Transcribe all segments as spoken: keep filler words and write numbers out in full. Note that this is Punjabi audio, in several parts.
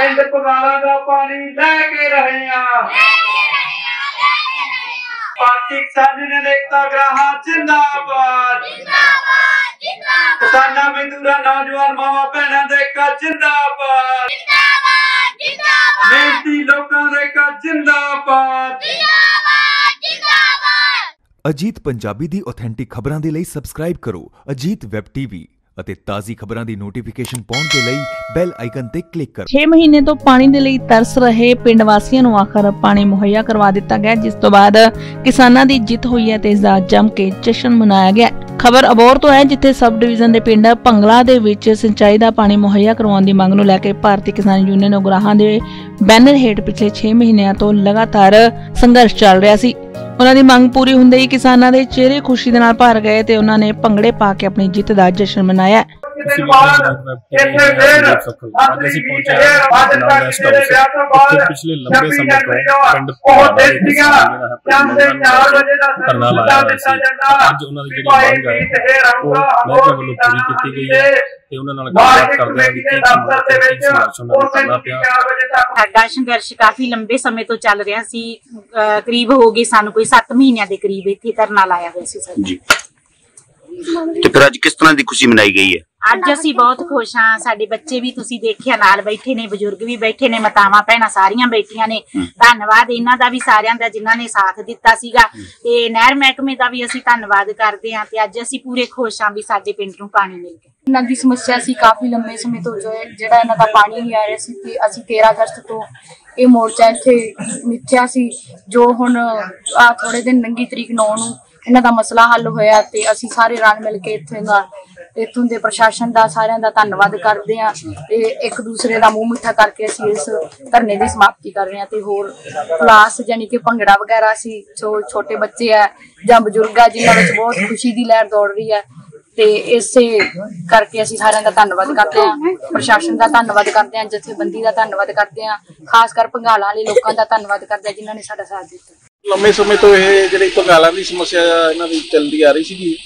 पिंड पगाला दा पानी लेके रहे हैं। भारतीय किसान यूनियन एकता ग्राहां जिंदाबाद, किसानां मजदूरां नौजवान मावां भैणां दा एकता जिंदाबाद, मेहनती लोकां दा एकता जिंदाबाद। अजीत पंजाबी दी ऑथेंटिक खबरां दे लई सबसक्राइब करो अजीत वैब टीवी ਅਤੇ ਤਾਜ਼ੀ ਖਬਰਾਂ ਦੀ ਨੋਟੀਫਿਕੇਸ਼ਨ ਪਾਉਣ ਦੇ ਲਈ ਬੈਲ ਆਈਕਨ ਤੇ ਕਲਿੱਕ ਕਰੋ। छे महीने तो पानी ਦੇ ਲਈ ਤਰਸ ਰਹੇ ਪਿੰਡ ਵਾਸੀਆਂ ਨੂੰ ਆਖਰ ਪਾਣੀ ਮੁਹੱਈਆ ਕਰਵਾ ਦਿੱਤਾ ਗਿਆ, ਜਿਸ ਤੋਂ ਬਾਅਦ ਕਿਸਾਨਾਂ ਦੀ ਜਿੱਤ ਹੋਈ ਹੈ ਤੇ ਇਸ ਦਾ ਜੰਮ ਕੇ ਜਸ਼ਨ ਮਨਾਇਆ ਗਿਆ। ਖਬਰ ਅਬੋਹਰ ਤੋਂ ਹੈ, ਜਿੱਥੇ ਸਬ ਡਿਵੀਜ਼ਨ ਦੇ ਪਿੰਡ ਭੰਗਲਾ ਦੇ ਵਿੱਚ ਸਿੰਚਾਈ ਦਾ ਪਾਣੀ ਮੁਹੱਈਆ ਕਰਵਾਉਣ ਦੀ ਮੰਗ ਨੂੰ ਲੈ ਕੇ ਭਾਰਤੀ ਕਿਸਾਨ ਯੂਨੀਅਨ ਉਗਰਾਹਾਂ ਦੇ ਬੈਨਰ ਹੇਠ ਪਿਛਲੇ ਛੇ ਮਹੀਨਿਆਂ ਤੋਂ ਲਗਾਤਾਰ ਸੰਘਰਸ਼ ਚੱਲ ਰਿਹਾ ਸੀ। ਉਹਨਾਂ ਦੀ ਮੰਗ ਪੂਰੀ ਹੁੰਦੇ ਹੀ ਕਿਸਾਨਾਂ ਦੇ ਚਿਹਰੇ ਖੁਸ਼ੀ ਦੇ ਨਾਲ ਭਰ ਗਏ ਤੇ ਉਹਨਾਂ ਨੇ ਭੰਗੜੇ ਪਾ ਕੇ ਆਪਣੀ ਜਿੱਤ ਦਾ ਜਸ਼ਨ ਮਨਾਇਆ। पिछले लंबे समय तो पिंड धरना लाया अज उन्होंने जी मंग है वो महकमे वालों पूरी की गई है ਤੇ ਉਹਨਾਂ ਨਾਲ ਗੱਲਬਾਤ ਕਰਦੇ ਹਾਂ ਕਿ ਸਾਡਾ ਸੰਘਰਸ਼ ਕਾਫੀ ਲੰਬੇ ਸਮੇਂ ਤੋਂ ਚੱਲ ਰਿਹਾ ਸੀ। ਕਰੀਬ ਹੋ ਗਏ ਸਾਨੂੰ ਕੋਈ ਸੱਤ ਮਹੀਨਿਆਂ ਦੇ ਕਰੀਬ ਇੱਥੇ ਧਰਨਾ ਲਾਇਆ ਹੋਇਆ ਸੀ ਸਰ ਜੀ। ਤੇ ਫਿਰ ਅੱਜ ਕਿਸ ਤਰ੍ਹਾਂ ਦੀ ਖੁਸ਼ੀ ਮਨਾਈ ਗਈ ਹੈ? ਅੱਜ ਅਸੀਂ ਬਹੁਤ ਖੁਸ਼ ਹਾਂ। ਸਾਡੇ ਬੱਚੇ ਵੀ ਤੁਸੀਂ ਦੇਖਿਆ ਨਾਲ ਬੈਠੇ ਨੇ, ਬਜ਼ੁਰਗ ਵੀ ਬੈਠੇ ਨੇ, ਮਾਤਾਵਾਂ ਭੈਣਾਂ ਸਾਰੀਆਂ ਬੈਠੀਆਂ ਨੇ। ਧੰਨਵਾਦ ਇਹਨਾਂ ਦਾ ਵੀ ਸਾਰਿਆਂ ਦਾ ਜਿਨ੍ਹਾਂ ਨੇ ਸਾਥ ਦਿੱਤਾ ਸੀਗਾ, ਤੇ ਨਹਿਰ ਮਹਿਕਮੇ ਦਾ ਵੀ ਅਸੀਂ ਧੰਨਵਾਦ ਕਰਦੇ ਹਾਂ। ਤੇ ਅੱਜ ਅਸੀਂ ਪੂਰੇ ਖੁਸ਼ ਹਾਂ ਵੀ ਸਾਡੇ ਪਿੰਡ ਨੂੰ ਪਾਣੀ ਮਿਲ ਗਿਆ। ਇਹਨਾਂ ਦੀ ਸਮੱਸਿਆ ਸੀ ਕਾਫੀ ਲੰਬੇ ਸਮੇਂ ਤੋਂ, ਜੋ ਜਿਹੜਾ ਇਹਨਾਂ ਦਾ ਪਾਣੀ ਨਹੀਂ ਆ ਰਿਹਾ ਸੀ, ਤੇ ਅਸੀਂ ਤੇਰਾਂ ਅਗਸਤ ਤੋਂ ਇਹ ਮੋਰਚਾ ਇੱਥੇ ਮਿੱਥਿਆ ਸੀ, ਜੋ ਹੁਣ ਆ ਥੋੜੇ ਦਿਨ ਨੰਗੀ ਤਰੀਕ ਨੌ ਨੂੰ ਇਹਨਾਂ ਦਾ ਮਸਲਾ ਹੱਲ ਹੋਇਆ ਤੇ ਅਸੀਂ ਸਾਰੇ ਰਲ ਮਿਲ ਕੇ ਇੱਥੇ ਦਾ ਇੱਥੋਂ ਦੇ ਪ੍ਰਸ਼ਾਸਨ ਦਾ ਸਾਰਿਆਂ ਦਾ ਧੰਨਵਾਦ ਕਰਦੇ ਹਾਂ ਤੇ ਇੱਕ ਦੂਸਰੇ ਦਾ ਮੂੰਹ ਮਿੱਠਾ ਕਰਕੇ ਅਸੀਂ ਇਸ ਧਰਨੇ ਦੀ ਸਮਾਪਤੀ ਕਰ ਰਹੇ ਹਾਂ। ਤੇ ਹੋਰ ਕਲਾਸ ਯਾਨੀ ਕਿ ਭੰਗੜਾ ਵਗੈਰਾ ਸੀ, ਜੋ ਛੋਟੇ ਬੱਚੇ ਆ ਜਾਂ ਬਜ਼ੁਰਗ ਆ ਜਿਨ੍ਹਾਂ ਵਿੱਚ ਬਹੁਤ ਖੁਸ਼ੀ ਦੀ ਲਹਿਰ ਦੌੜ ਰਹੀ ਹੈ, ਤੇ ਇਸੇ ਕਰਕੇ ਅਸੀਂ ਸਾਰਿਆਂ ਦਾ ਧੰਨਵਾਦ ਕਰਦੇ ਹਾਂ। ਪ੍ਰਸ਼ਾਸਨ ਦਾ ਧੰਨਵਾਦ ਕਰਦੇ ਹਾਂ, ਜਥੇਬੰਦੀ ਦਾ ਧੰਨਵਾਦ ਕਰਦੇ ਹਾਂ, ਖਾਸ ਕਰ ਭੰਗਾਲਾਂ ਵਾਲੇ ਲੋਕਾਂ ਦਾ ਧੰਨਵਾਦ ਕਰਦੇ ਹਾਂ ਜਿਨ੍ਹਾਂ ਨੇ ਸਾਡਾ ਸਾਥ ਦਿੱਤਾ। ਲੰਮੇ ਸਮੇਂ ਤੋਂ ਇਹ ਜਿਹੜੀ ਭੰਗਾਲਾਂ ਦੀ ਸਮੱਸਿਆ ਇਹਨਾਂ ਦੀ ਚੱਲਦੀ ਆ ਰਹੀ ਸੀਗੀ।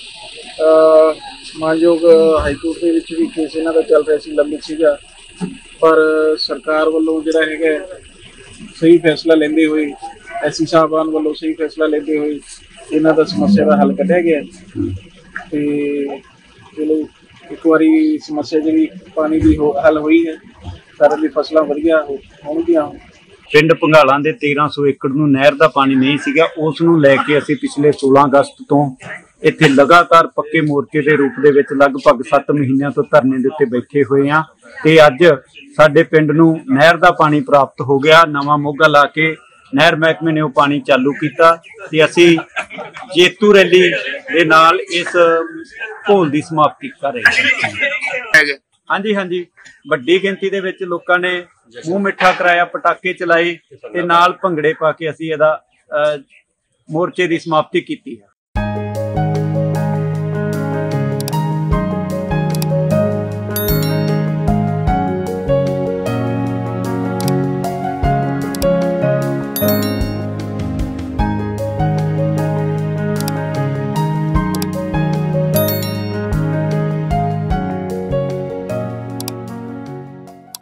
ਮਾਨਯੋਗ ਹਾਈ ਕੋਰਟ ਦੇ ਵਿੱਚ ਵੀ ਕੇਸ ਇਹਨਾਂ ਦਾ ਚੱਲ ਰਿਹਾ ਸੀ, ਲੰਬਿਤ ਸੀਗਾ, ਪਰ ਸਰਕਾਰ ਵੱਲੋਂ ਜਿਹੜਾ ਹੈਗਾ ਸਹੀ ਫੈਸਲਾ ਲੈਂਦੇ ਹੋਏ, ਐਸੀ ਸਾਹਿਬਾਨ ਵੱਲੋਂ ਸਹੀ ਫੈਸਲਾ ਲੈਂਦੇ ਹੋਏ ਇਹਨਾਂ ਦਾ ਸਮੱਸਿਆ ਦਾ ਹੱਲ ਕੱਢਿਆ ਗਿਆ। ਤੇ ਚਲੋ ਇੱਕ ਵਾਰੀ ਸਮੱਸਿਆ ਜਿਹੜੀ ਪਾਣੀ ਦੀ ਹੱਲ ਹੋਈ ਹੈ, ਸਾਰਿਆਂ ਦੀ ਫਸਲਾਂ ਵਧੀਆ ਹੋਣਗੀਆਂ। ਪਿੰਡ ਭੰਗਾਲਾਂ ਦੇ ਤੇਰਾਂ ਸੌ ਏਕੜ ਨੂੰ ਨਹਿਰ ਦਾ ਪਾਣੀ ਨਹੀਂ ਸੀਗਾ, ਉਸ ਨੂੰ ਲੈ ਕੇ ਅਸੀਂ ਪਿਛਲੇ ਸੋਲਾਂ ਅਗਸਤ ਤੋਂ ਇੱਥੇ ਲਗਾਤਾਰ ਪੱਕੇ ਮੋਰਚੇ ਦੇ ਰੂਪ ਦੇ ਵਿੱਚ ਲਗਭਗ ਸੱਤ ਮਹੀਨਿਆਂ ਤੋਂ ਧਰਨੇ ਦੇ ਉੱਤੇ ਬੈਠੇ ਹੋਏ ਹਾਂ। ਤੇ ਅੱਜ ਸਾਡੇ ਪਿੰਡ ਨੂੰ ਨਹਿਰ ਦਾ ਪਾਣੀ ਪ੍ਰਾਪਤ ਹੋ ਗਿਆ। ਨਵਾਂ ਮੋਗਾ ਲਾ ਕੇ ਨਹਿਰ ਮਹਿਕਮੇ ਨੇ ਉਹ ਪਾਣੀ ਚਾਲੂ ਕੀਤਾ ਤੇ ਅਸੀਂ ਜੇਤੂ ਰੈਲੀ ਦੇ ਨਾਲ ਇਸ ਘੋਲ ਦੀ ਸਮਾਪਤੀ ਕਰ ਰਹੇ ਹਾਂ। ਹਾਂਜੀ ਹਾਂਜੀ ਵੱਡੀ ਗਿਣਤੀ ਦੇ ਵਿੱਚ ਲੋਕਾਂ ਨੇ ਮੂੰਹ ਮਿੱਠਾ ਕਰਾਇਆ, ਪਟਾਕੇ ਚਲਾਏ ਤੇ ਨਾਲ ਭੰਗੜੇ ਪਾ ਕੇ ਅਸੀਂ ਇਹਦਾ ਮੋਰਚੇ ਦੀ ਸਮਾਪਤੀ ਕੀਤੀ ਹੈ।